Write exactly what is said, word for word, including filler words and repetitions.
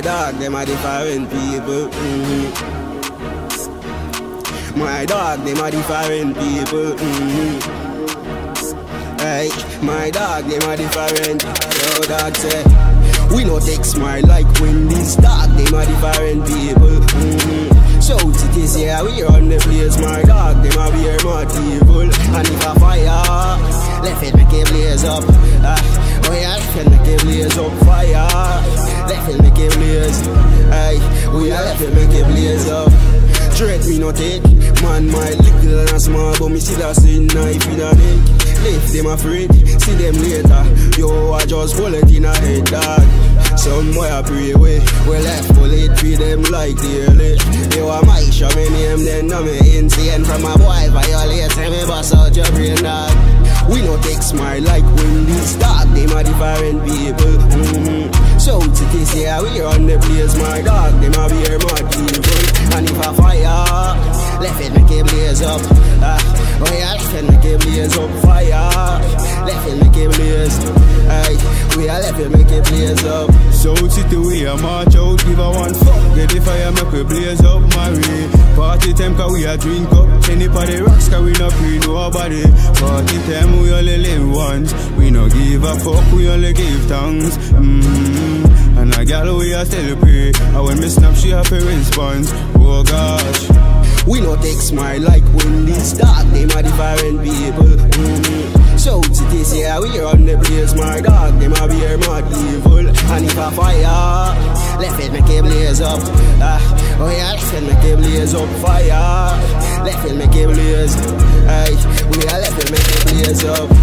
dog, them are different people. Mm-hmm. My dog, them are different people. Mm-hmm. Hey, my dog, them are different. Yo, dog say, we no take smile like Wendy's. Dog, them are different people. Mm-hmm. So it is here, we on the place. My dog, them are wear more evil. And if I fire, left it make it blaze up. Uh, oh yeah, left it make it blaze up. Fire, left it make it blaze. Hey, we are left it make it blaze up. Threat me not take, man my little and small, but me see that same knife in a neck. Left them afraid, see them later. Yo, I just pull it in a head, dog. Some boy I pray away, we left bullet feed them like daily. Yo, I might show me name, then know me insane. From a boy violate, say me bust out your brain, dog. We no take smile like Wendy's. Dog, them are different people. Mm-hmm. So it is here, we on the place. My dog, them are wear more evil. And if I fire, left it make it blaze up. Uh, oh yeah, left it make it blaze up. Fire, left it make it blaze. Hey, we are left it make it blaze up. So city we a march out, give a one fuck. Get the fire, make we blaze up, Mary. Party time cause we a drink up. Any party rocks cause we no pre nobody. Party time we only live once. We no give a fuck, we only give thanks. Mm-hmm. And a gal we a still pray. And when me snap she have a response. Oh gosh, we no take smile like Wendy's. Dog, them are different people. Mm-hmm. So it is here, we on the place. My dog, them are wear more evil. And if I fire, left it make it blaze up. Uh, oh yeah, left it make it blaze up. Fire, left it make it blaze. Hey, we are left it make it blaze up.